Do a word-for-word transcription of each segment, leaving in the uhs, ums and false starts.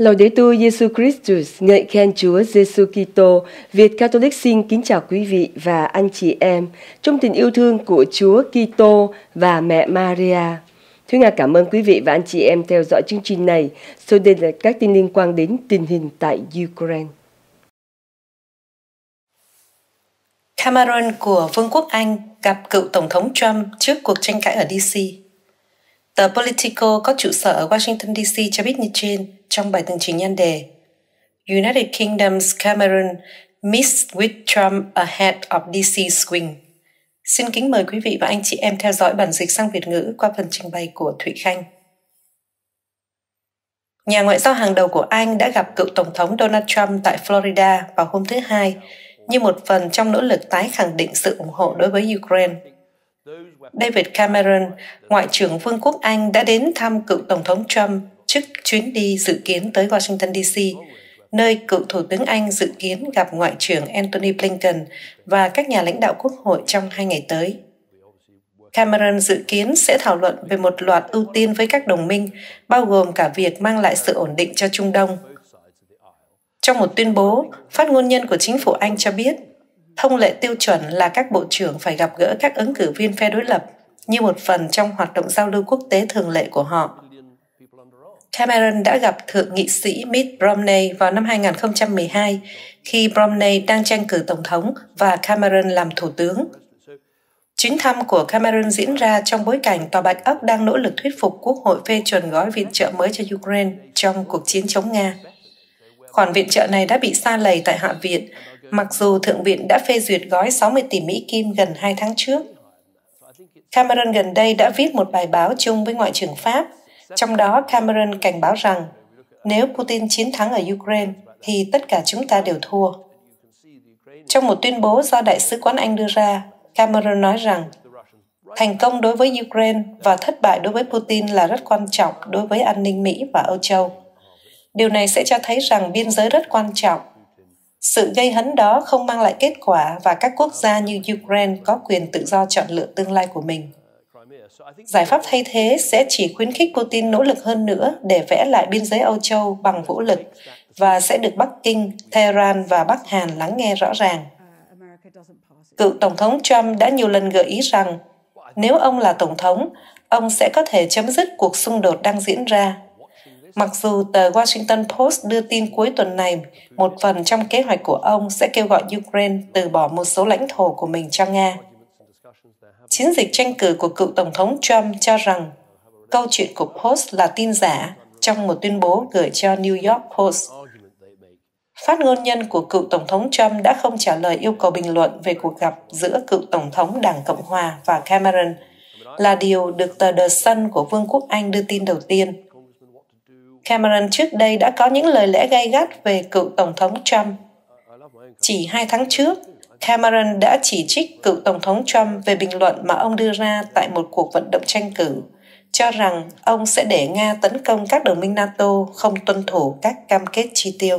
Laudetur Jesus Christus, ngợi khen Chúa Giêsu Kitô. Việt Catholic xin kính chào quý vị và anh chị em trong tình yêu thương của Chúa Kitô và mẹ Maria. Thúy Nga cảm ơn quý vị và anh chị em theo dõi chương trình này. Sau đây là các tin liên quan đến tình hình tại Ukraine. Cameron của Vương quốc Anh gặp cựu Tổng thống Trump trước cuộc tranh cãi ở đê xê. Tờ Politico có trụ sở ở Washington đê xê cho biết như trên trong bài tường trình nhan đề United Kingdom's Cameron meets with Trump ahead of đê xê swing. Xin kính mời quý vị và anh chị em theo dõi bản dịch sang Việt ngữ qua phần trình bày của Thụy Khanh. Nhà ngoại giao hàng đầu của Anh đã gặp cựu Tổng thống Donald Trump tại Florida vào hôm thứ Hai như một phần trong nỗ lực tái khẳng định sự ủng hộ đối với Ukraine. David Cameron, Ngoại trưởng Vương quốc Anh đã đến thăm cựu Tổng thống Trump trước chuyến đi dự kiến tới Washington đê xê, nơi cựu Thủ tướng Anh dự kiến gặp Ngoại trưởng Antony Blinken và các nhà lãnh đạo quốc hội trong hai ngày tới. Cameron dự kiến sẽ thảo luận về một loạt ưu tiên với các đồng minh, bao gồm cả việc mang lại sự ổn định cho Trung Đông. Trong một tuyên bố, phát ngôn nhân của chính phủ Anh cho biết, thông lệ tiêu chuẩn là các bộ trưởng phải gặp gỡ các ứng cử viên phe đối lập như một phần trong hoạt động giao lưu quốc tế thường lệ của họ. Cameron đã gặp Thượng nghị sĩ Mitt Romney vào năm hai nghìn không trăm mười hai khi Romney đang tranh cử tổng thống và Cameron làm thủ tướng. Chuyến thăm của Cameron diễn ra trong bối cảnh Tòa Bạch Ốc đang nỗ lực thuyết phục Quốc hội phê chuẩn gói viện trợ mới cho Ukraine trong cuộc chiến chống Nga. Khoản viện trợ này đã bị sa lầy tại Hạ viện, mặc dù Thượng viện đã phê duyệt gói sáu mươi tỷ Mỹ Kim gần hai tháng trước. Cameron gần đây đã viết một bài báo chung với Ngoại trưởng Pháp, trong đó Cameron cảnh báo rằng nếu Putin chiến thắng ở Ukraine thì tất cả chúng ta đều thua. Trong một tuyên bố do Đại sứ quán Anh đưa ra, Cameron nói rằng thành công đối với Ukraine và thất bại đối với Putin là rất quan trọng đối với an ninh Mỹ và Âu Châu. Điều này sẽ cho thấy rằng biên giới rất quan trọng. Sự gây hấn đó không mang lại kết quả và các quốc gia như Ukraine có quyền tự do chọn lựa tương lai của mình. Giải pháp thay thế sẽ chỉ khuyến khích Putin nỗ lực hơn nữa để vẽ lại biên giới Âu Châu bằng vũ lực và sẽ được Bắc Kinh, Tehran và Bắc Hàn lắng nghe rõ ràng. Cựu Tổng thống Trump đã nhiều lần gợi ý rằng nếu ông là Tổng thống, ông sẽ có thể chấm dứt cuộc xung đột đang diễn ra. Mặc dù tờ Washington Post đưa tin cuối tuần này, một phần trong kế hoạch của ông sẽ kêu gọi Ukraine từ bỏ một số lãnh thổ của mình cho Nga. Chiến dịch tranh cử của cựu Tổng thống Trump cho rằng câu chuyện của Post là tin giả trong một tuyên bố gửi cho New York Post. Phát ngôn nhân của cựu Tổng thống Trump đã không trả lời yêu cầu bình luận về cuộc gặp giữa cựu Tổng thống Đảng Cộng Hòa và Cameron, là điều được tờ The Sun của Vương quốc Anh đưa tin đầu tiên. Cameron trước đây đã có những lời lẽ gay gắt về cựu Tổng thống Trump. Chỉ hai tháng trước, Cameron đã chỉ trích cựu Tổng thống Trump về bình luận mà ông đưa ra tại một cuộc vận động tranh cử, cho rằng ông sẽ để Nga tấn công các đồng minh NATO không tuân thủ các cam kết chi tiêu.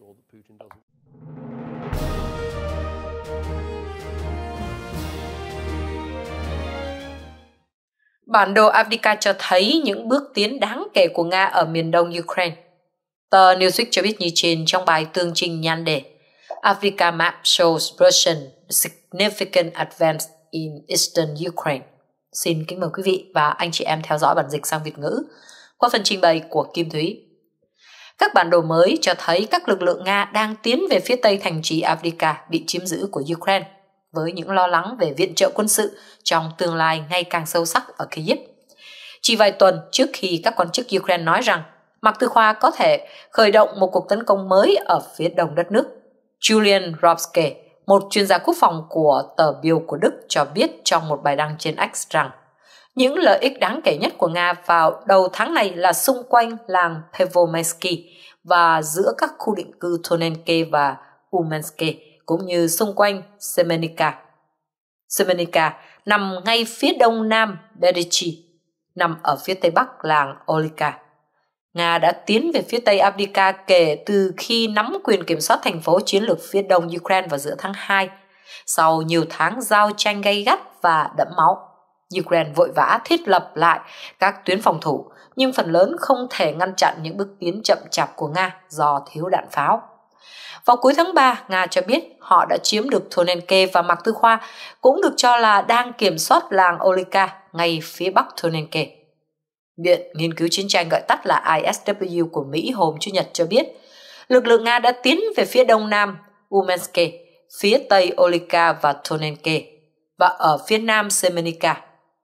Bản đồ Avdiivka cho thấy những bước tiến đáng kể của Nga ở miền đông Ukraine. Tờ Newsweek cho biết như trên trong bài tường trình nhan đề Avdiivka map shows Russian significant advance in eastern Ukraine. Xin kính mời quý vị và anh chị em theo dõi bản dịch sang Việt ngữ qua phần trình bày của Kim Thúy. Các bản đồ mới cho thấy các lực lượng Nga đang tiến về phía tây thành trì Avdiivka bị chiếm giữ của Ukraine, với những lo lắng về viện trợ quân sự trong tương lai ngày càng sâu sắc ở Kyiv. Chỉ vài tuần trước khi các quan chức Ukraine nói rằng Mạc Tư Khoa có thể khởi động một cuộc tấn công mới ở phía đông đất nước, Julian Robske, một chuyên gia quốc phòng của tờ Bild của Đức, cho biết trong một bài đăng trên X rằng những lợi ích đáng kể nhất của Nga vào đầu tháng này là xung quanh làng Pervomensky và giữa các khu định cư Tonenke và Umenske, cũng như xung quanh Semenika. Semenika nằm ngay phía đông nam Berichi, nằm ở phía tây bắc làng Olika. Nga đã tiến về phía tây Avdiivka kể từ khi nắm quyền kiểm soát thành phố chiến lược phía đông Ukraine vào giữa tháng hai, sau nhiều tháng giao tranh gay gắt và đẫm máu. Ukraine vội vã thiết lập lại các tuyến phòng thủ, nhưng phần lớn không thể ngăn chặn những bước tiến chậm chạp của Nga do thiếu đạn pháo. Vào cuối tháng ba, Nga cho biết họ đã chiếm được Tonenke và Mạc Tư Khoa, cũng được cho là đang kiểm soát làng Olika ngay phía bắc Tonenke. Viện Nghiên cứu Chiến tranh gọi tắt là I S W của Mỹ hôm Chủ nhật cho biết, lực lượng Nga đã tiến về phía đông nam Umenske, phía tây Olika và Tonenke, và ở phía nam Semenika.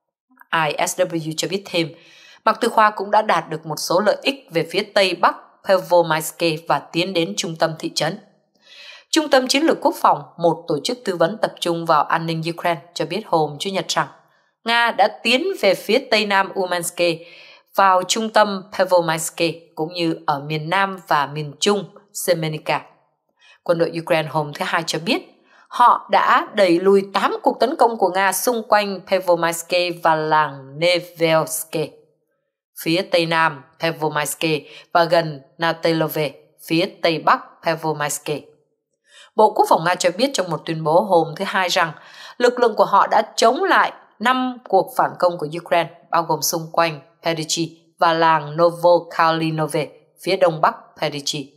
I S W cho biết thêm, Mạc Tư Khoa cũng đã đạt được một số lợi ích về phía tây bắc Pervomaiske và tiến đến trung tâm thị trấn. Trung tâm Chiến lược Quốc phòng, một tổ chức tư vấn tập trung vào an ninh Ukraine, cho biết hôm Chủ nhật rằng Nga đã tiến về phía tây nam Umenske, vào trung tâm Pervomaiske, cũng như ở miền nam và miền trung Semenika. Quân đội Ukraine hôm thứ Hai cho biết họ đã đẩy lùi tám cuộc tấn công của Nga xung quanh Pervomaiske và làng Nevelske, phía tây nam Pervomaiske và gần Natelove, phía tây bắc Pervomaiske. Bộ Quốc phòng Nga cho biết trong một tuyên bố hôm thứ Hai rằng lực lượng của họ đã chống lại năm cuộc phản công của Ukraine, bao gồm xung quanh Pedichi và làng Novokalinove, phía đông bắc Pedichi.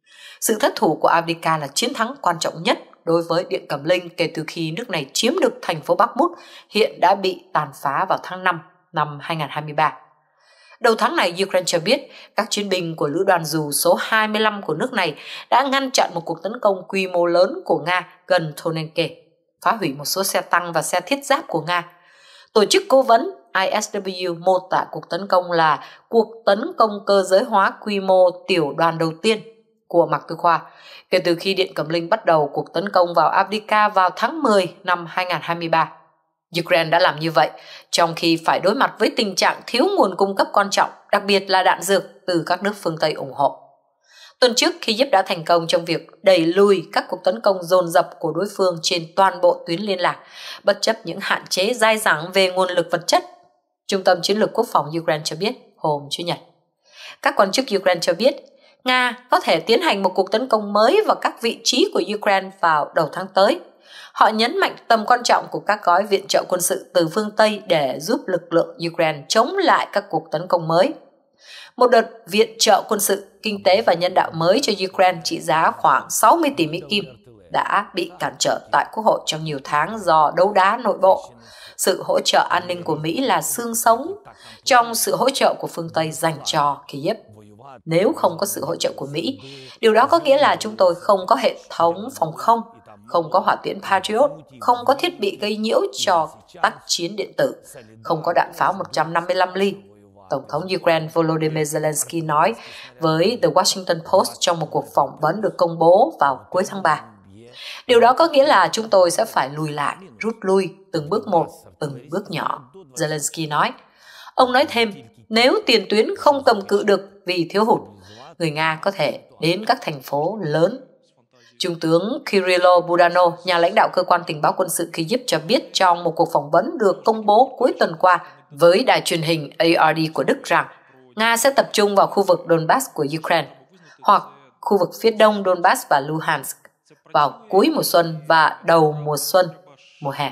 Sự thất thủ của Avdiivka là chiến thắng quan trọng nhất đối với Điện Cẩm Linh kể từ khi nước này chiếm được thành phố Bakhmut, hiện đã bị tàn phá vào tháng năm năm hai nghìn không trăm hai mươi ba. Đầu tháng này, Ukraine cho biết các chiến binh của Lữ đoàn dù số hai mươi lăm của nước này đã ngăn chặn một cuộc tấn công quy mô lớn của Nga gần Tonenke, phá hủy một số xe tăng và xe thiết giáp của Nga. Tổ chức cố vấn I S W mô tả cuộc tấn công là cuộc tấn công cơ giới hóa quy mô tiểu đoàn đầu tiên của Mạc Tư Khoa kể từ khi Điện Cẩm Linh bắt đầu cuộc tấn công vào Avdiivka vào tháng mười năm hai nghìn không trăm hai mươi ba. Ukraine đã làm như vậy trong khi phải đối mặt với tình trạng thiếu nguồn cung cấp quan trọng, đặc biệt là đạn dược từ các nước phương Tây ủng hộ. Tuần trước, Kyiv đã thành công trong việc đẩy lùi các cuộc tấn công dồn dập của đối phương trên toàn bộ tuyến liên lạc, bất chấp những hạn chế dai dẳng về nguồn lực vật chất. Trung tâm Chiến lược Quốc phòng Ukraine cho biết hôm Chủ nhật. Các quan chức Ukraine cho biết Nga có thể tiến hành một cuộc tấn công mới vào các vị trí của Ukraine vào đầu tháng tới. Họ nhấn mạnh tầm quan trọng của các gói viện trợ quân sự từ phương Tây để giúp lực lượng Ukraine chống lại các cuộc tấn công mới. Một đợt viện trợ quân sự, kinh tế và nhân đạo mới cho Ukraine trị giá khoảng sáu mươi tỷ Mỹ Kim đã bị cản trở tại Quốc hội trong nhiều tháng do đấu đá nội bộ. Sự hỗ trợ an ninh của Mỹ là xương sống trong sự hỗ trợ của phương Tây dành cho Kyiv. Nếu không có sự hỗ trợ của Mỹ, điều đó có nghĩa là chúng tôi không có hệ thống phòng không, không có hỏa tiễn Patriot, không có thiết bị gây nhiễu cho tác chiến điện tử, không có đạn pháo một trăm năm mươi lăm ly. Tổng thống Ukraine Volodymyr Zelensky nói với The Washington Post trong một cuộc phỏng vấn được công bố vào cuối tháng ba. Điều đó có nghĩa là chúng tôi sẽ phải lùi lại, rút lui từng bước một, từng bước nhỏ, Zelensky nói. Ông nói thêm, nếu tiền tuyến không cầm cự được vì thiếu hụt, người Nga có thể đến các thành phố lớn. Trung tướng Kirilo Budanov, nhà lãnh đạo cơ quan tình báo quân sự Kyiv cho biết trong một cuộc phỏng vấn được công bố cuối tuần qua với đài truyền hình A R D của Đức rằng Nga sẽ tập trung vào khu vực Donbass của Ukraine hoặc khu vực phía đông Donbass và Luhansk vào cuối mùa xuân và đầu mùa xuân, mùa hè.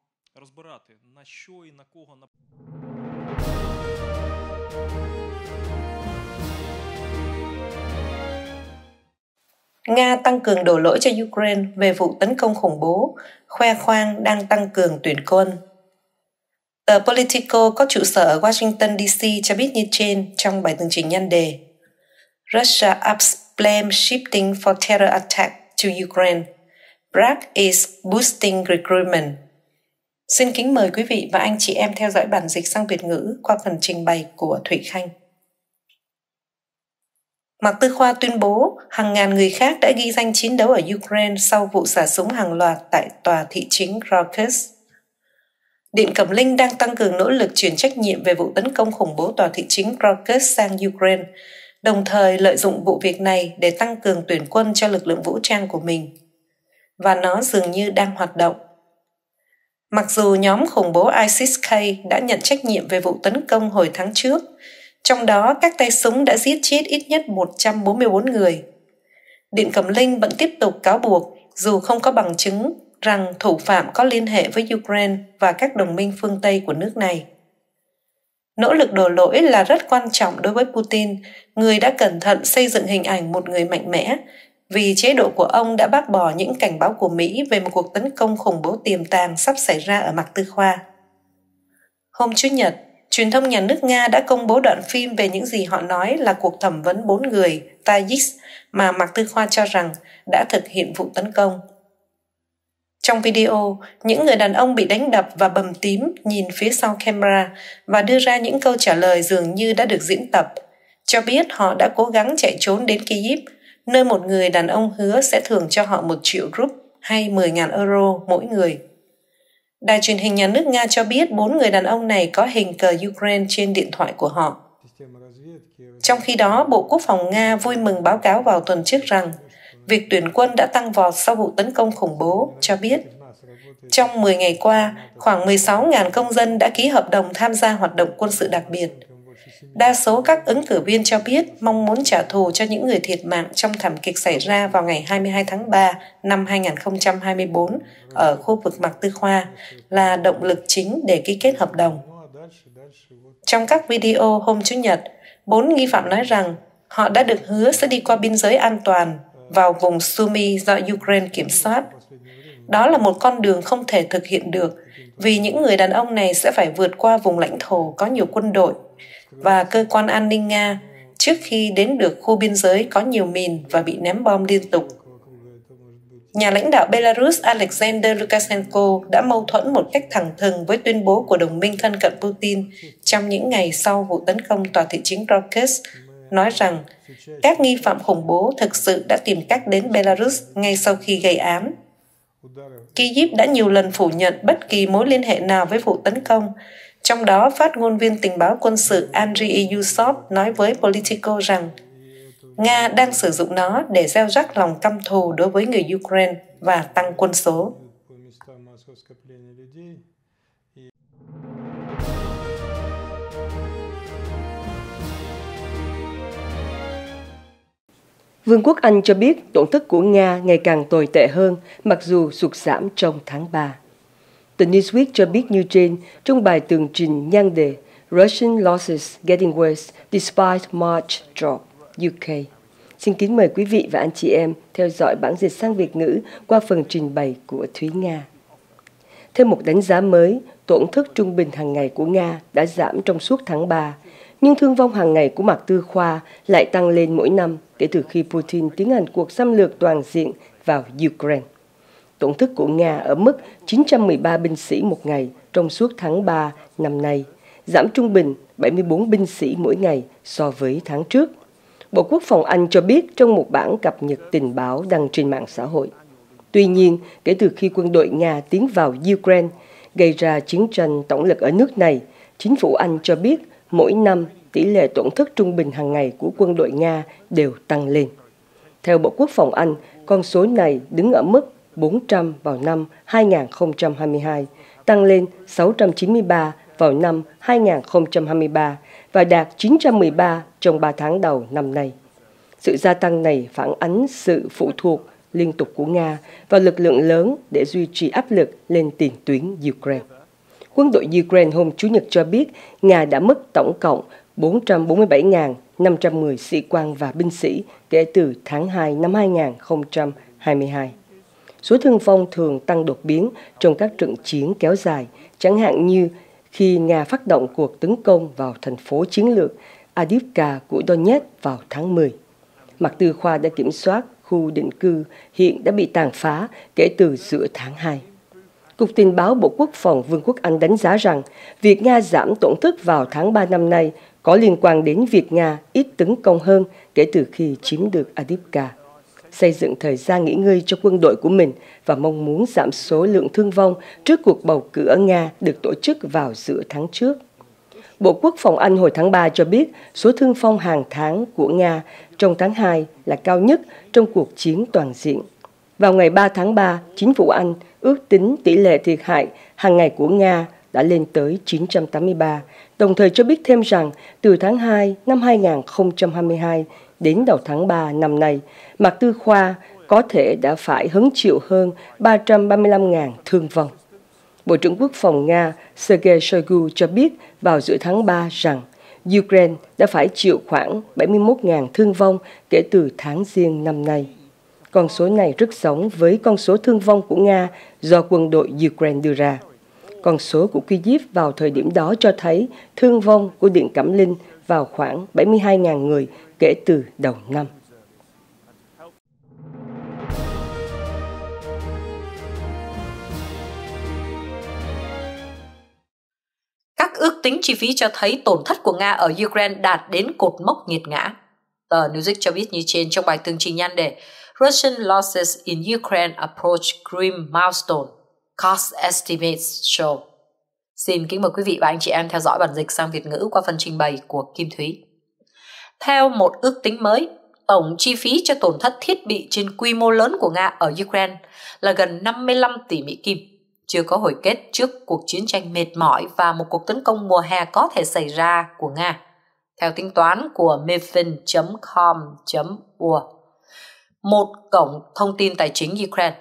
Nga tăng cường đổ lỗi cho Ukraine về vụ tấn công khủng bố, khoe khoang đang tăng cường tuyển quân. Tờ Politico có trụ sở ở Washington D C cho biết như trên trong bài tường trình nhan đề Russia ups blame shifting for terror attack to Ukraine. Bragg is boosting recruitment. Xin kính mời quý vị và anh chị em theo dõi bản dịch sang Việt ngữ qua phần trình bày của Thủy Khanh. Mạc Tư Khoa tuyên bố hàng ngàn người khác đã ghi danh chiến đấu ở Ukraine sau vụ xả súng hàng loạt tại tòa thị chính Crocus. Điện Cẩm Linh đang tăng cường nỗ lực chuyển trách nhiệm về vụ tấn công khủng bố tòa thị chính Crocus sang Ukraine, đồng thời lợi dụng vụ việc này để tăng cường tuyển quân cho lực lượng vũ trang của mình. Và nó dường như đang hoạt động. Mặc dù nhóm khủng bố ISIS-K đã nhận trách nhiệm về vụ tấn công hồi tháng trước, trong đó các tay súng đã giết chết ít nhất một trăm bốn mươi bốn người. Điện Cẩm Linh vẫn tiếp tục cáo buộc, dù không có bằng chứng, rằng thủ phạm có liên hệ với Ukraine và các đồng minh phương Tây của nước này. Nỗ lực đổ lỗi là rất quan trọng đối với Putin, người đã cẩn thận xây dựng hình ảnh một người mạnh mẽ, vì chế độ của ông đã bác bỏ những cảnh báo của Mỹ về một cuộc tấn công khủng bố tiềm tàng sắp xảy ra ở Mạc Tư Khoa. Hôm Chủ nhật, truyền thông nhà nước Nga đã công bố đoạn phim về những gì họ nói là cuộc thẩm vấn bốn người Tajik mà Mạc Tư Khoa cho rằng đã thực hiện vụ tấn công. Trong video, những người đàn ông bị đánh đập và bầm tím nhìn phía sau camera và đưa ra những câu trả lời dường như đã được diễn tập, cho biết họ đã cố gắng chạy trốn đến Kyiv, nơi một người đàn ông hứa sẽ thưởng cho họ một triệu rúp hay mười nghìn euro mỗi người. Đài truyền hình nhà nước Nga cho biết bốn người đàn ông này có hình cờ Ukraine trên điện thoại của họ. Trong khi đó, Bộ Quốc phòng Nga vui mừng báo cáo vào tuần trước rằng việc tuyển quân đã tăng vọt sau vụ tấn công khủng bố, cho biết trong mười ngày qua, khoảng mười sáu nghìn công dân đã ký hợp đồng tham gia hoạt động quân sự đặc biệt. Đa số các ứng cử viên cho biết mong muốn trả thù cho những người thiệt mạng trong thảm kịch xảy ra vào ngày hai mươi hai tháng ba năm hai nghìn không trăm hai mươi tư ở khu vực Mạc Tư Khoa là động lực chính để ký kết hợp đồng. Trong các video hôm Chủ nhật, bốn nghi phạm nói rằng họ đã được hứa sẽ đi qua biên giới an toàn vào vùng Sumy do Ukraine kiểm soát. Đó là một con đường không thể thực hiện được vì những người đàn ông này sẽ phải vượt qua vùng lãnh thổ có nhiều quân đội và cơ quan an ninh Nga trước khi đến được khu biên giới có nhiều mìn và bị ném bom liên tục. Nhà lãnh đạo Belarus Alexander Lukashenko đã mâu thuẫn một cách thẳng thừng với tuyên bố của đồng minh thân cận Putin trong những ngày sau vụ tấn công tòa thị chính Rockets, nói rằng các nghi phạm khủng bố thực sự đã tìm cách đến Belarus ngay sau khi gây án. Kyiv đã nhiều lần phủ nhận bất kỳ mối liên hệ nào với vụ tấn công, trong đó phát ngôn viên tình báo quân sự Andriy Yusov nói với Politico rằng Nga đang sử dụng nó để gieo rắc lòng căm thù đối với người Ukraine và tăng quân số. Vương quốc Anh cho biết tổn thất của Nga ngày càng tồi tệ hơn mặc dù sụt giảm trong tháng ba. The Newsweek cho biết như trên trong bài tường trình nhan đề Russian Losses Getting Worse Despite March Drop, U K. Xin kính mời quý vị và anh chị em theo dõi bản dịch sang Việt ngữ qua phần trình bày của Thúy Nga. Theo một đánh giá mới, tổn thất trung bình hàng ngày của Nga đã giảm trong suốt tháng ba, nhưng thương vong hàng ngày của Mạc Tư Khoa lại tăng lên mỗi năm kể từ khi Putin tiến hành cuộc xâm lược toàn diện vào Ukraine. Tổn thất của Nga ở mức chín trăm mười ba binh sĩ một ngày trong suốt tháng ba năm nay, giảm trung bình bảy mươi tư binh sĩ mỗi ngày so với tháng trước. Bộ Quốc phòng Anh cho biết trong một bản cập nhật tình báo đăng trên mạng xã hội. Tuy nhiên, kể từ khi quân đội Nga tiến vào Ukraine, gây ra chiến tranh tổng lực ở nước này, chính phủ Anh cho biết mỗi năm tỷ lệ tổn thất trung bình hàng ngày của quân đội Nga đều tăng lên. Theo Bộ Quốc phòng Anh, con số này đứng ở mức bốn trăm vào năm hai nghìn không trăm hai mươi hai, tăng lên sáu trăm chín mươi ba vào năm hai nghìn không trăm hai mươi ba và đạt chín trăm mười ba trong ba tháng đầu năm nay. Sự gia tăng này phản ánh sự phụ thuộc liên tục của Nga vào lực lượng lớn để duy trì áp lực lên tiền tuyến Ukraine. Quân đội Ukraine hôm Chủ nhật cho biết Nga đã mất tổng cộng bốn trăm bốn mươi bảy nghìn năm trăm mười sĩ quan và binh sĩ kể từ tháng hai năm hai nghìn không trăm hai mươi hai. Số thương vong thường tăng đột biến trong các trận chiến kéo dài, chẳng hạn như khi Nga phát động cuộc tấn công vào thành phố chiến lược Avdiivka của Donetsk vào tháng mười. Mạc Tư Khoa đã kiểm soát khu định cư hiện đã bị tàn phá kể từ giữa tháng hai. Cục Tình báo Bộ Quốc phòng Vương quốc Anh đánh giá rằng việc Nga giảm tổn thất vào tháng ba năm nay có liên quan đến việc Nga ít tấn công hơn kể từ khi chiếm được Avdiivka, xây dựng thời gian nghỉ ngơi cho quân đội của mình và mong muốn giảm số lượng thương vong trước cuộc bầu cử ở Nga được tổ chức vào giữa tháng trước. Bộ Quốc phòng Anh hồi tháng ba cho biết số thương vong hàng tháng của Nga trong tháng hai là cao nhất trong cuộc chiến toàn diện. Vào ngày ba tháng ba, chính phủ Anh ước tính tỷ lệ thiệt hại hàng ngày của Nga đã lên tới chín trăm tám mươi ba, đồng thời cho biết thêm rằng từ tháng hai năm hai nghìn không trăm hai mươi hai đến đầu tháng ba năm nay, Mạc Tư Khoa có thể đã phải hứng chịu hơn ba trăm ba mươi lăm nghìn thương vong. Bộ trưởng Quốc phòng Nga Sergei Shoigu cho biết vào giữa tháng ba rằng Ukraine đã phải chịu khoảng bảy mươi mốt nghìn thương vong kể từ tháng Giêng năm nay. Con số này rất giống với con số thương vong của Nga do quân đội Ukraine đưa ra. Con số của Kyiv vào thời điểm đó cho thấy thương vong của Điện Cẩm Linh vào khoảng bảy mươi hai nghìn người kể từ đầu năm. Các ước tính chi phí cho thấy tổn thất của Nga ở Ukraine đạt đến cột mốc nghiệt ngã. Tờ Newsweek cho biết như trên trong bài tường trình nhan đề Russian losses in Ukraine approach grim milestone, cost estimates show. Xin kính mời quý vị và anh chị em theo dõi bản dịch sang Việt ngữ qua phần trình bày của Kim Thúy. Theo một ước tính mới, tổng chi phí cho tổn thất thiết bị trên quy mô lớn của Nga ở Ukraine là gần năm mươi lăm tỷ Mỹ Kim, chưa có hồi kết trước cuộc chiến tranh mệt mỏi và một cuộc tấn công mùa hè có thể xảy ra của Nga, theo tính toán của mefin chấm com chấm u a, một cổng thông tin tài chính Ukraine.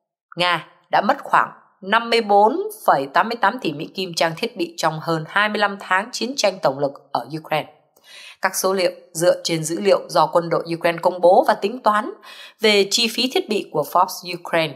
Nga đã mất khoảng năm mươi bốn phẩy tám mươi tám tỷ Mỹ Kim trang thiết bị trong hơn hai mươi lăm tháng chiến tranh tổng lực ở Ukraine. Các số liệu dựa trên dữ liệu do quân đội Ukraine công bố và tính toán về chi phí thiết bị của Forbes Ukraine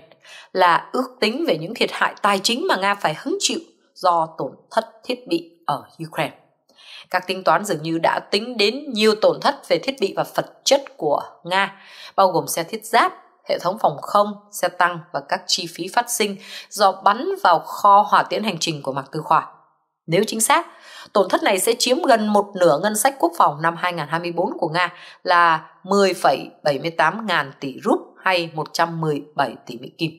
là ước tính về những thiệt hại tài chính mà Nga phải hứng chịu do tổn thất thiết bị ở Ukraine. Các tính toán dường như đã tính đến nhiều tổn thất về thiết bị và vật chất của Nga, bao gồm xe thiết giáp, hệ thống phòng không, xe tăng và các chi phí phát sinh do bắn vào kho hỏa tiễn hành trình của Mạc Tư Khoa. Nếu chính xác, tổn thất này sẽ chiếm gần một nửa ngân sách quốc phòng năm hai nghìn không trăm hai mươi tư của Nga là mười phẩy bảy mươi tám ngàn tỷ rúp hay một trăm mười bảy tỷ Mỹ Kim.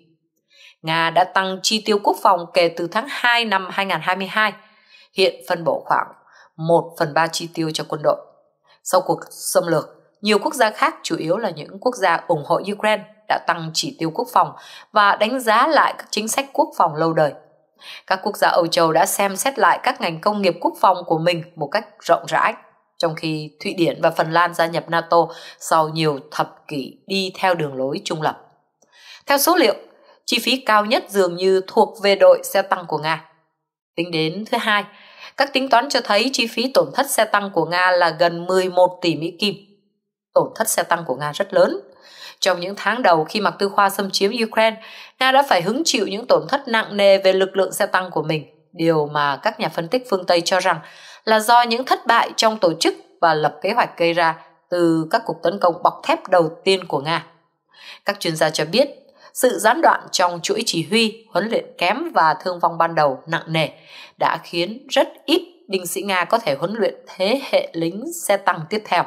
Nga đã tăng chi tiêu quốc phòng kể từ tháng hai năm hai nghìn không trăm hai mươi hai, hiện phân bổ khoảng một phần ba chi tiêu cho quân đội. Sau cuộc xâm lược, nhiều quốc gia khác, chủ yếu là những quốc gia ủng hộ Ukraine, đã tăng chỉ tiêu quốc phòng và đánh giá lại các chính sách quốc phòng lâu đời. Các quốc gia Âu Châu đã xem xét lại các ngành công nghiệp quốc phòng của mình một cách rộng rãi, trong khi Thụy Điển và Phần Lan gia nhập NATO sau nhiều thập kỷ đi theo đường lối trung lập. Theo số liệu, chi phí cao nhất dường như thuộc về đội xe tăng của Nga. Tính đến thứ hai, các tính toán cho thấy chi phí tổn thất xe tăng của Nga là gần mười một tỷ Mỹ Kim. Tổn thất xe tăng của Nga rất lớn. Trong những tháng đầu khi Mạc Tư Khoa xâm chiếm Ukraine, Nga đã phải hứng chịu những tổn thất nặng nề về lực lượng xe tăng của mình, điều mà các nhà phân tích phương Tây cho rằng là do những thất bại trong tổ chức và lập kế hoạch gây ra từ các cuộc tấn công bọc thép đầu tiên của Nga. Các chuyên gia cho biết, sự gián đoạn trong chuỗi chỉ huy, huấn luyện kém và thương vong ban đầu nặng nề đã khiến rất ít binh sĩ Nga có thể huấn luyện thế hệ lính xe tăng tiếp theo.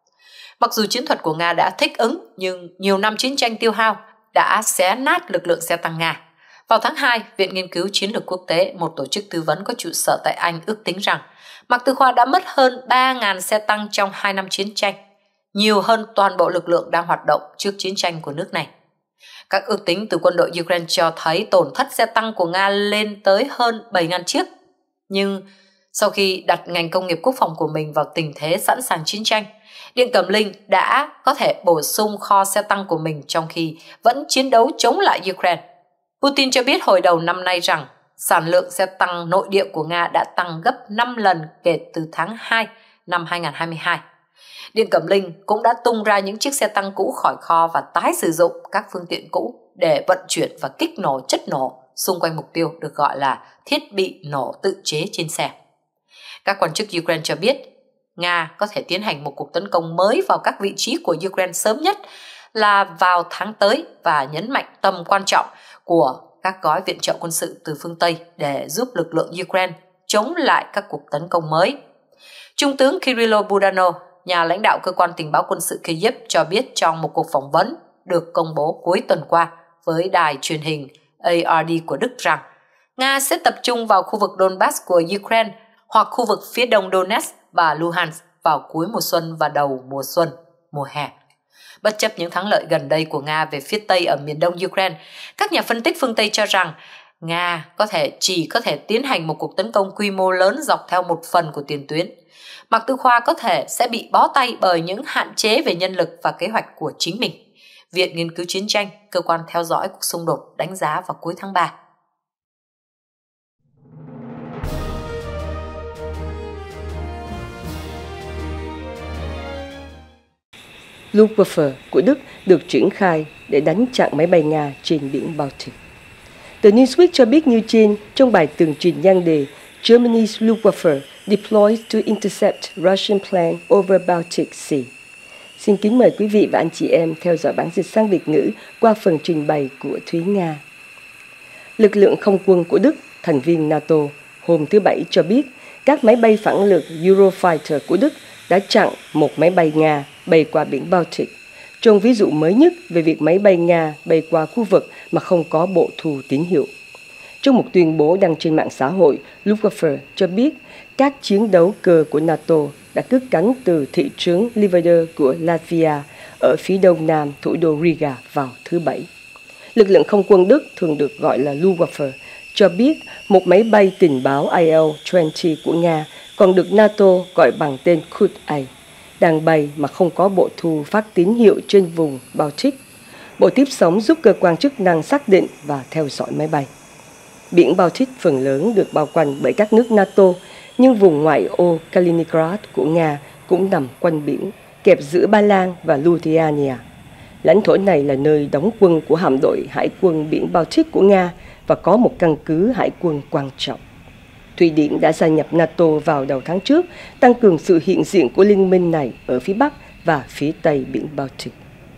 Mặc dù chiến thuật của Nga đã thích ứng, nhưng nhiều năm chiến tranh tiêu hao đã xé nát lực lượng xe tăng Nga. Vào tháng hai, Viện Nghiên cứu Chiến lược Quốc tế, một tổ chức tư vấn có trụ sở tại Anh, ước tính rằng Mạc Tư Khoa đã mất hơn ba nghìn xe tăng trong hai năm chiến tranh, nhiều hơn toàn bộ lực lượng đang hoạt động trước chiến tranh của nước này. Các ước tính từ quân đội Ukraine cho thấy tổn thất xe tăng của Nga lên tới hơn bảy nghìn chiếc. Nhưng sau khi đặt ngành công nghiệp quốc phòng của mình vào tình thế sẵn sàng chiến tranh, Điện Cẩm Linh đã có thể bổ sung kho xe tăng của mình trong khi vẫn chiến đấu chống lại Ukraine. Putin cho biết hồi đầu năm nay rằng sản lượng xe tăng nội địa của Nga đã tăng gấp năm lần kể từ tháng hai năm hai nghìn không trăm hai mươi hai. Điện Cẩm Linh cũng đã tung ra những chiếc xe tăng cũ khỏi kho và tái sử dụng các phương tiện cũ để vận chuyển và kích nổ chất nổ xung quanh mục tiêu được gọi là thiết bị nổ tự chế trên xe. Các quan chức Ukraine cho biết Nga có thể tiến hành một cuộc tấn công mới vào các vị trí của Ukraine sớm nhất là vào tháng tới và nhấn mạnh tầm quan trọng của các gói viện trợ quân sự từ phương Tây để giúp lực lượng Ukraine chống lại các cuộc tấn công mới. Trung tướng Kirilo Budanov, nhà lãnh đạo cơ quan tình báo quân sự Kyiv, cho biết trong một cuộc phỏng vấn được công bố cuối tuần qua với đài truyền hình a rờ đê của Đức rằng Nga sẽ tập trung vào khu vực Donbass của Ukraine hoặc khu vực phía đông Donetsk và Luhansk vào cuối mùa xuân và đầu mùa xuân, mùa hè. Bất chấp những thắng lợi gần đây của Nga về phía Tây ở miền đông Ukraine, các nhà phân tích phương Tây cho rằng Nga có thể chỉ có thể tiến hành một cuộc tấn công quy mô lớn dọc theo một phần của tiền tuyến. Mạc Tư Khoa có thể sẽ bị bó tay bởi những hạn chế về nhân lực và kế hoạch của chính mình. Viện Nghiên cứu Chiến tranh, cơ quan theo dõi cuộc xung đột, đánh giá vào cuối tháng ba. Luftwaffe của Đức được triển khai để đánh chặn máy bay Nga trên biển Baltic. Tờ Newsweek cho biết như trên trong bài tường trình nhan đề Germany's Luftwaffe deployed to intercept Russian plane over Baltic Sea. Xin kính mời quý vị và anh chị em theo dõi bản dịch sang Việt ngữ qua phần trình bày của Thúy Nga. Lực lượng không quân của Đức, thành viên NATO, hôm thứ Bảy cho biết các máy bay phản lực Eurofighter của Đức đã chặn một máy bay Nga bay qua biển Baltic, trong ví dụ mới nhất về việc máy bay Nga bay qua khu vực mà không có bộ thu tín hiệu. Trong một tuyên bố đăng trên mạng xã hội, Luftwaffe cho biết các chiến đấu cơ của NATO đã cất cánh từ thị trấn Livader của Latvia ở phía đông nam thủ đô Riga vào thứ Bảy. Lực lượng không quân Đức, thường được gọi là Luftwaffe, cho biết một máy bay tình báo I L hai mươi của Nga, còn được NATO gọi bằng tên Kut A, đang bay mà không có bộ thu phát tín hiệu trên vùng Baltic. Bộ tiếp sóng giúp cơ quan chức năng xác định và theo dõi máy bay. Biển Baltic phần lớn được bao quanh bởi các nước NATO, nhưng vùng ngoại ô Kaliningrad của Nga cũng nằm quanh biển, kẹp giữa Ba Lan và Lithuania. Lãnh thổ này là nơi đóng quân của hạm đội hải quân biển Baltic của Nga và có một căn cứ hải quân quan trọng. Thụy Điển đã gia nhập NATO vào đầu tháng trước, tăng cường sự hiện diện của liên minh này ở phía Bắc và phía Tây biển Baltic.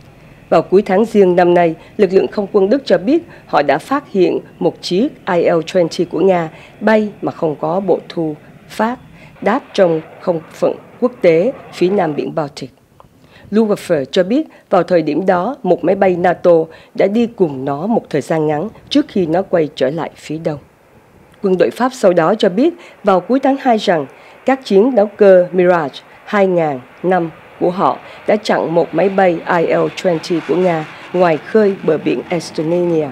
Vào cuối tháng Giêng năm nay, lực lượng không quân Đức cho biết họ đã phát hiện một chiếc I L hai mươi của Nga bay mà không có bộ thu phát, đáp trong không phận quốc tế phía nam biển Baltic. Luftwaffe cho biết vào thời điểm đó, một máy bay NATO đã đi cùng nó một thời gian ngắn trước khi nó quay trở lại phía đông. Quân đội Pháp sau đó cho biết vào cuối tháng hai rằng các chiến đấu cơ Mirage hai nghìn năm của họ đã chặn một máy bay I L hai mươi của Nga ngoài khơi bờ biển Estonia.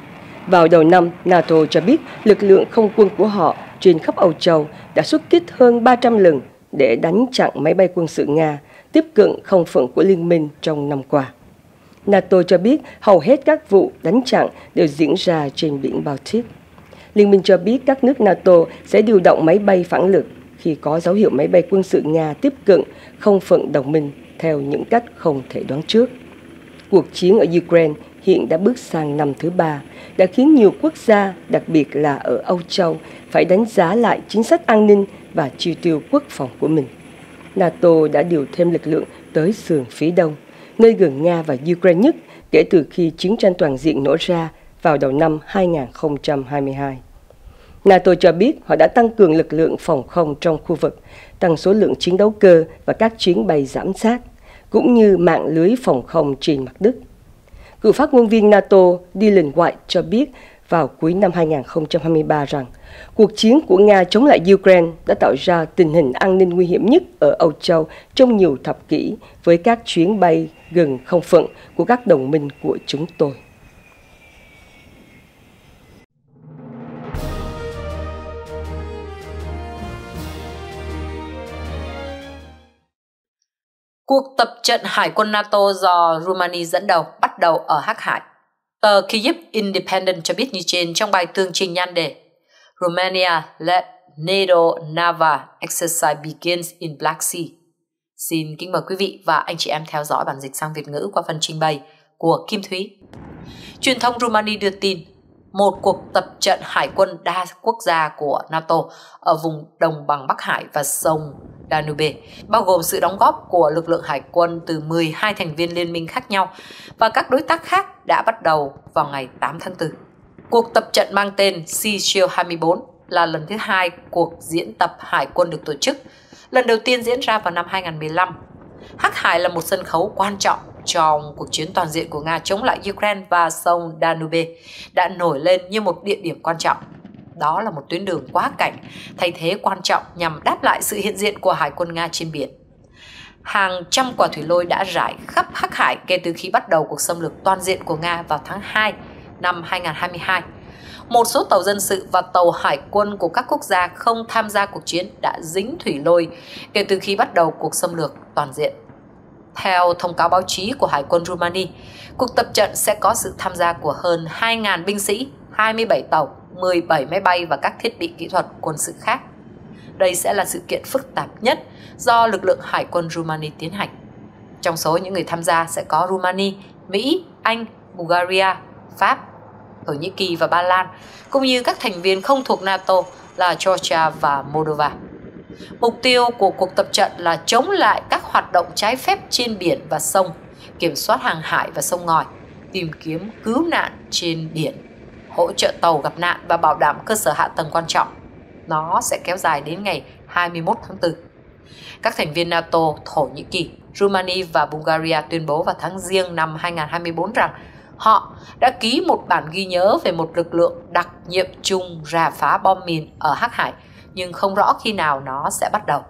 Vào đầu năm, NATO cho biết lực lượng không quân của họ trên khắp Âu Châu đã xuất kích hơn ba trăm lần để đánh chặn máy bay quân sự Nga tiếp cận không phận của liên minh trong năm qua. NATO cho biết hầu hết các vụ đánh chặn đều diễn ra trên biển Baltic. Liên minh cho biết các nước NATO sẽ điều động máy bay phản lực khi có dấu hiệu máy bay quân sự Nga tiếp cận không phận đồng minh theo những cách không thể đoán trước. Cuộc chiến ở Ukraine hiện đã bước sang năm thứ ba, đã khiến nhiều quốc gia, đặc biệt là ở Âu Châu, phải đánh giá lại chính sách an ninh và chi tiêu quốc phòng của mình. NATO đã điều thêm lực lượng tới sườn phía đông, nơi gần Nga và Ukraine nhất kể từ khi chiến tranh toàn diện nổ ra vào đầu năm hai nghìn không trăm hai mươi hai. NATO cho biết họ đã tăng cường lực lượng phòng không trong khu vực, tăng số lượng chiến đấu cơ và các chuyến bay giám sát, cũng như mạng lưới phòng không trên mặt đất. Cựu phát ngôn viên NATO Dylan White cho biết vào cuối năm hai nghìn không trăm hai mươi ba rằng cuộc chiến của Nga chống lại Ukraine đã tạo ra tình hình an ninh nguy hiểm nhất ở Âu Châu trong nhiều thập kỷ với các chuyến bay gần không phận của các đồng minh của chúng tôi. Cuộc tập trận hải quân NATO do Romania dẫn đầu bắt đầu ở Hắc Hải. Tờ Kyiv Independent cho biết như trên trong bài tường trình nhan đề Romania led NATO Naval Exercise begins in Black Sea. Xin kính mời quý vị và anh chị em theo dõi bản dịch sang Việt ngữ qua phần trình bày của Kim Thúy. Truyền thông Romania đưa tin một cuộc tập trận hải quân đa quốc gia của NATO ở vùng đồng bằng Bắc Hải và sông Danube, bao gồm sự đóng góp của lực lượng hải quân từ mười hai thành viên liên minh khác nhau và các đối tác khác đã bắt đầu vào ngày tám tháng tư. Cuộc tập trận mang tên Sea Shield hai mươi bốn là lần thứ hai cuộc diễn tập hải quân được tổ chức, lần đầu tiên diễn ra vào năm hai nghìn không trăm mười lăm. Hắc Hải là một sân khấu quan trọng trong cuộc chiến toàn diện của Nga chống lại Ukraine và sông Danube đã nổi lên như một địa điểm quan trọng. Đó là một tuyến đường quá cảnh, thay thế quan trọng nhằm đáp lại sự hiện diện của hải quân Nga trên biển. Hàng trăm quả thủy lôi đã rải khắp Hắc Hải kể từ khi bắt đầu cuộc xâm lược toàn diện của Nga vào tháng hai năm hai nghìn không trăm hai mươi hai. Một số tàu dân sự và tàu hải quân của các quốc gia không tham gia cuộc chiến đã dính thủy lôi kể từ khi bắt đầu cuộc xâm lược toàn diện. Theo thông cáo báo chí của Hải quân Romania, cuộc tập trận sẽ có sự tham gia của hơn hai nghìn binh sĩ, hai mươi bảy tàu, mười bảy máy bay và các thiết bị kỹ thuật quân sự khác. Đây sẽ là sự kiện phức tạp nhất do lực lượng Hải quân Romania tiến hành. Trong số những người tham gia sẽ có Romania, Mỹ, Anh, Bulgaria, Pháp, Thổ Nhĩ Kỳ và Ba Lan, cũng như các thành viên không thuộc NATO là Georgia và Moldova. Mục tiêu của cuộc tập trận là chống lại các hoạt động trái phép trên biển và sông, kiểm soát hàng hải và sông ngòi, tìm kiếm cứu nạn trên biển, hỗ trợ tàu gặp nạn và bảo đảm cơ sở hạ tầng quan trọng. Nó sẽ kéo dài đến ngày hai mươi mốt tháng tư. Các thành viên NATO, Thổ Nhĩ Kỳ, Romania và Bulgaria tuyên bố vào tháng Giêng năm hai nghìn không trăm hai mươi tư rằng họ đã ký một bản ghi nhớ về một lực lượng đặc nhiệm chung rà phá bom mìn ở Hắc Hải, nhưng không rõ khi nào nó sẽ bắt đầu.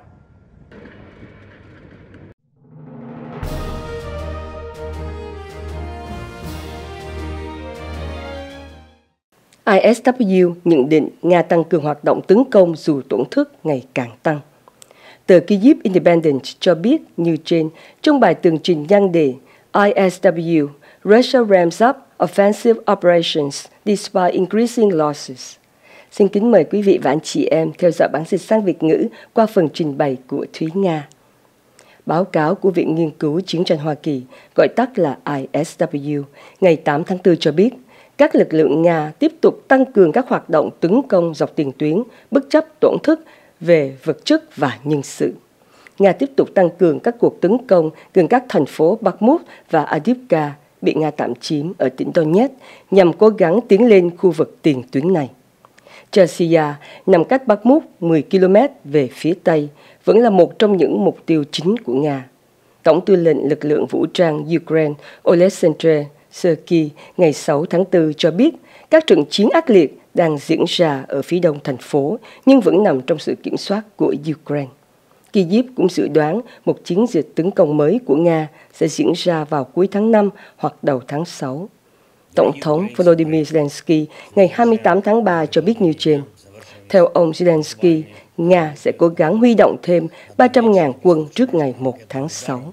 I S W nhận định Nga tăng cường hoạt động tấn công dù tổn thất ngày càng tăng. Tờ Kyiv Independent cho biết như trên trong bài tường trình nhan đề I S W, Russia ramps up offensive operations despite increasing losses. Xin kính mời quý vị và anh chị em theo dõi bản dịch sang Việt ngữ qua phần trình bày của Thúy Nga. Báo cáo của Viện Nghiên cứu Chiến tranh Hoa Kỳ, gọi tắt là I S W, ngày tám tháng tư cho biết, các lực lượng Nga tiếp tục tăng cường các hoạt động tấn công dọc tiền tuyến, bất chấp tổn thất về vật chất và nhân sự. Nga tiếp tục tăng cường các cuộc tấn công gần các thành phố Bakhmut và Avdiivka bị Nga tạm chiếm ở tỉnh Donetsk nhằm cố gắng tiến lên khu vực tiền tuyến này. Chasiya nằm cách Bakhmut mười ki lô mét về phía Tây, vẫn là một trong những mục tiêu chính của Nga. Tổng tư lệnh lực lượng vũ trang Ukraine Oleksandr Syrskyi ngày sáu tháng tư cho biết các trận chiến ác liệt đang diễn ra ở phía đông thành phố nhưng vẫn nằm trong sự kiểm soát của Ukraine. Kyiv cũng dự đoán một chiến dịch tấn công mới của Nga sẽ diễn ra vào cuối tháng năm hoặc đầu tháng sáu. Tổng thống Volodymyr Zelensky ngày hai mươi tám tháng ba cho biết như trên. Theo ông Zelensky, Nga sẽ cố gắng huy động thêm ba trăm nghìn quân trước ngày một tháng sáu.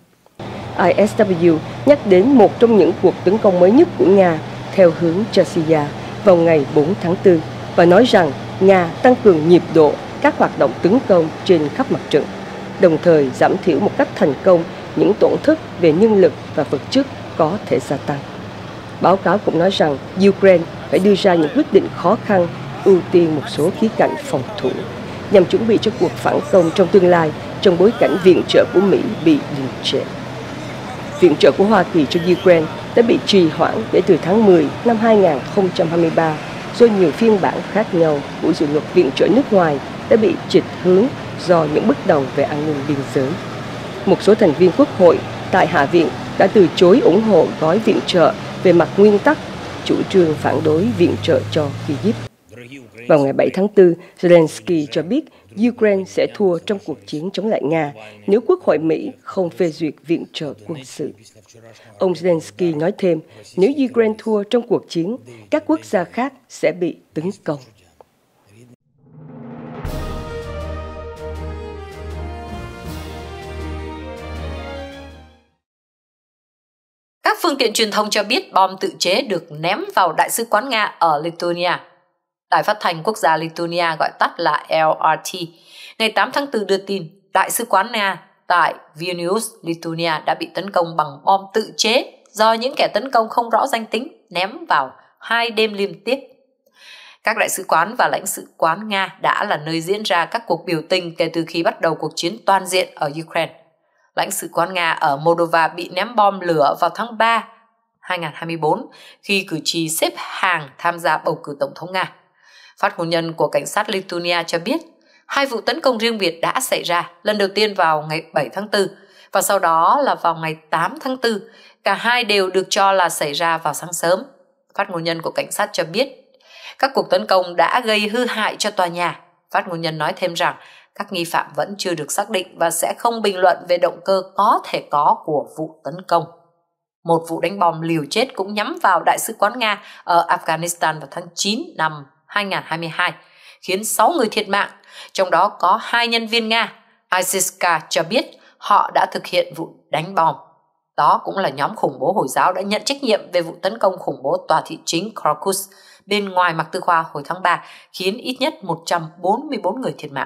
I S W nhắc đến một trong những cuộc tấn công mới nhất của Nga theo hướng Chasiya vào ngày bốn tháng tư và nói rằng Nga tăng cường nhịp độ các hoạt động tấn công trên khắp mặt trận, đồng thời giảm thiểu một cách thành công những tổn thất về nhân lực và vật chất có thể gia tăng. Báo cáo cũng nói rằng Ukraine phải đưa ra những quyết định khó khăn, ưu tiên một số khía cạnh phòng thủ, nhằm chuẩn bị cho cuộc phản công trong tương lai trong bối cảnh viện trợ của Mỹ bị đình trệ. Viện trợ của Hoa Kỳ cho Ukraine đã bị trì hoãn kể từ tháng mười năm hai nghìn không trăm hai mươi ba do nhiều phiên bản khác nhau của dự luật viện trợ nước ngoài đã bị chệch hướng do những bất đồng về an ninh biên giới. Một số thành viên Quốc hội tại Hạ viện đã từ chối ủng hộ gói viện trợ về mặt nguyên tắc, chủ trương phản đối viện trợ cho Kyiv. Vào ngày bảy tháng tư, Zelensky cho biết Ukraine sẽ thua trong cuộc chiến chống lại Nga nếu Quốc hội Mỹ không phê duyệt viện trợ quân sự. Ông Zelensky nói thêm, nếu Ukraine thua trong cuộc chiến, các quốc gia khác sẽ bị tấn công. Các phương tiện truyền thông cho biết bom tự chế được ném vào Đại sứ quán Nga ở Lithuania. Đài phát thanh quốc gia Lithuania gọi tắt là L R T ngày tám tháng tư đưa tin Đại sứ quán Nga tại Vilnius, Lithuania đã bị tấn công bằng bom tự chế do những kẻ tấn công không rõ danh tính ném vào hai đêm liên tiếp. Các đại sứ quán và lãnh sự quán Nga đã là nơi diễn ra các cuộc biểu tình kể từ khi bắt đầu cuộc chiến toàn diện ở Ukraine. Lãnh sự quán Nga ở Moldova bị ném bom lửa vào tháng ba năm hai nghìn không trăm hai mươi tư khi cử tri xếp hàng tham gia bầu cử tổng thống Nga. Phát ngôn nhân của cảnh sát Lithuania cho biết hai vụ tấn công riêng biệt đã xảy ra, lần đầu tiên vào ngày bảy tháng tư và sau đó là vào ngày tám tháng tư. Cả hai đều được cho là xảy ra vào sáng sớm. Phát ngôn nhân của cảnh sát cho biết các cuộc tấn công đã gây hư hại cho tòa nhà. Phát ngôn nhân nói thêm rằng các nghi phạm vẫn chưa được xác định và sẽ không bình luận về động cơ có thể có của vụ tấn công. Một vụ đánh bom liều chết cũng nhắm vào Đại sứ quán Nga ở Afghanistan vào tháng chín năm hai nghìn không trăm hai mươi hai, khiến sáu người thiệt mạng, trong đó có hai nhân viên Nga. Isiska cho biết họ đã thực hiện vụ đánh bom. Đó cũng là nhóm khủng bố Hồi giáo đã nhận trách nhiệm về vụ tấn công khủng bố tòa thị chính Crocus bên ngoài Mạc Tư Khoa hồi tháng ba, khiến ít nhất một trăm bốn mươi bốn người thiệt mạng.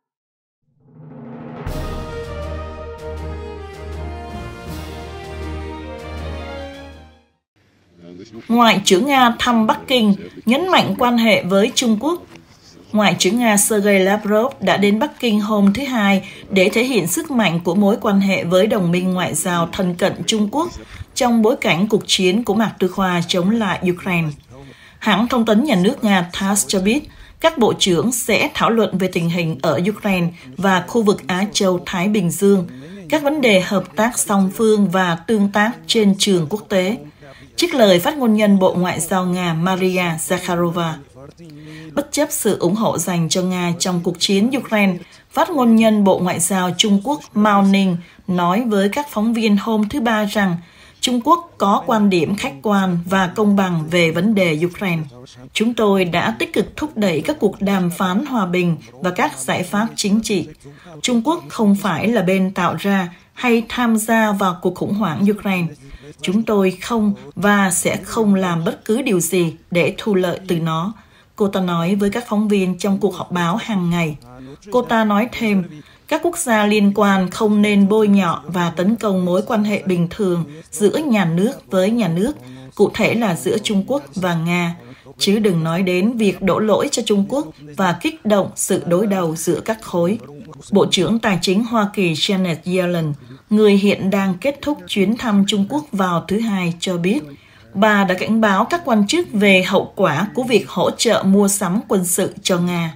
Ngoại trưởng Nga thăm Bắc Kinh, nhấn mạnh quan hệ với Trung Quốc. Ngoại trưởng Nga Sergei Lavrov đã đến Bắc Kinh hôm thứ Hai để thể hiện sức mạnh của mối quan hệ với đồng minh ngoại giao thân cận Trung Quốc trong bối cảnh cuộc chiến của Mạc Tư Khoa chống lại Ukraine. Hãng thông tấn nhà nước Nga tê a ét cho biết, các bộ trưởng sẽ thảo luận về tình hình ở Ukraine và khu vực Á Châu-Thái Bình Dương, các vấn đề hợp tác song phương và tương tác trên trường quốc tế. Trích lời phát ngôn nhân Bộ Ngoại giao Nga Maria Zakharova. Bất chấp sự ủng hộ dành cho Nga trong cuộc chiến Ukraine, phát ngôn nhân Bộ Ngoại giao Trung Quốc Mao Ning nói với các phóng viên hôm thứ Ba rằng Trung Quốc có quan điểm khách quan và công bằng về vấn đề Ukraine. Chúng tôi đã tích cực thúc đẩy các cuộc đàm phán hòa bình và các giải pháp chính trị. Trung Quốc không phải là bên tạo ra hay tham gia vào cuộc khủng hoảng Ukraine. Chúng tôi không và sẽ không làm bất cứ điều gì để thu lợi từ nó, cô ta nói với các phóng viên trong cuộc họp báo hàng ngày. Cô ta nói thêm, các quốc gia liên quan không nên bôi nhọ và tấn công mối quan hệ bình thường giữa nhà nước với nhà nước, cụ thể là giữa Trung Quốc và Nga, chứ đừng nói đến việc đổ lỗi cho Trung Quốc và kích động sự đối đầu giữa các khối. Bộ trưởng Tài chính Hoa Kỳ Janet Yellen, người hiện đang kết thúc chuyến thăm Trung Quốc vào thứ Hai, cho biết bà đã cảnh báo các quan chức về hậu quả của việc hỗ trợ mua sắm quân sự cho Nga.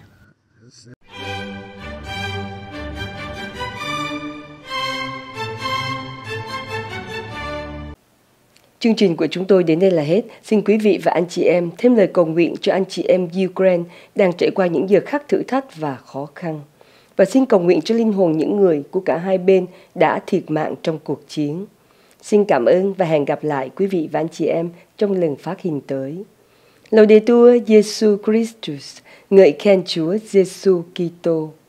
Chương trình của chúng tôi đến đây là hết. Xin quý vị và anh chị em thêm lời cầu nguyện cho anh chị em Ukraine đang trải qua những giờ khắc thử thách và khó khăn. Và xin cầu nguyện cho linh hồn những người của cả hai bên đã thiệt mạng trong cuộc chiến. Xin cảm ơn và hẹn gặp lại quý vị và anh chị em trong lần phát hình tới. Laudetur Jesus Christus, ngợi khen Chúa Giêsu Kitô.